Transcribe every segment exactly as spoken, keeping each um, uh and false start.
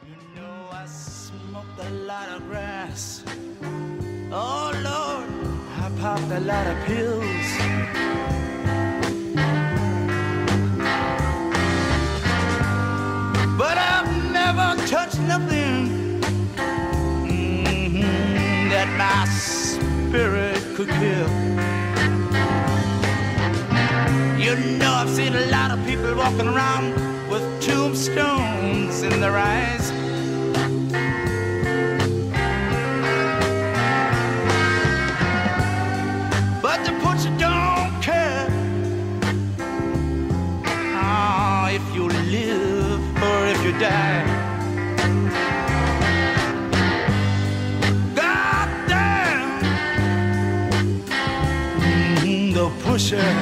You know I smoked a lot of grass. Oh Lord, I popped a lot of pills. But I've never touched nothing mm-hmm, that my spirit could kill. You know I've seen a lot of people walking around with tombstones in their eyes. But the butcher don't care oh, if you live or if you die. God damn, mm, the pusher.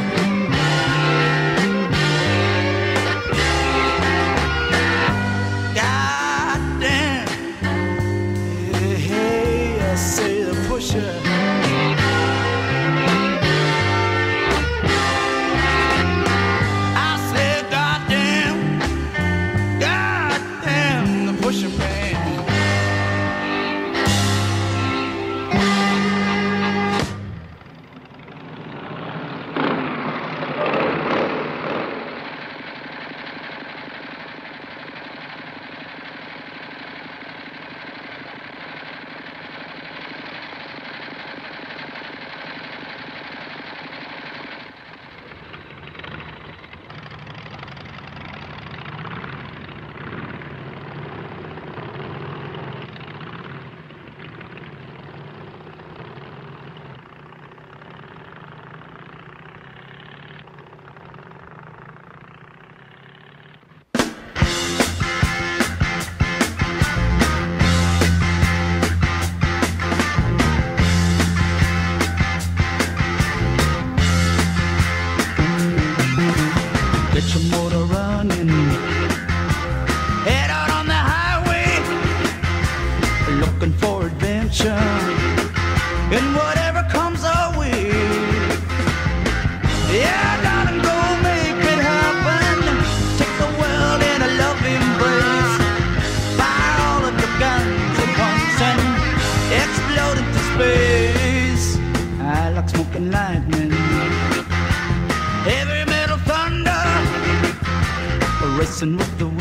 Get your motor running, head out on the highway, looking for adventure, and whatever comes our way. Yeah, darling, go make it happen. Take the world in a loving embrace. Fire all of your guns at once and explode into space. I like smoking lightning, heavy metal thunder, racing with the wind.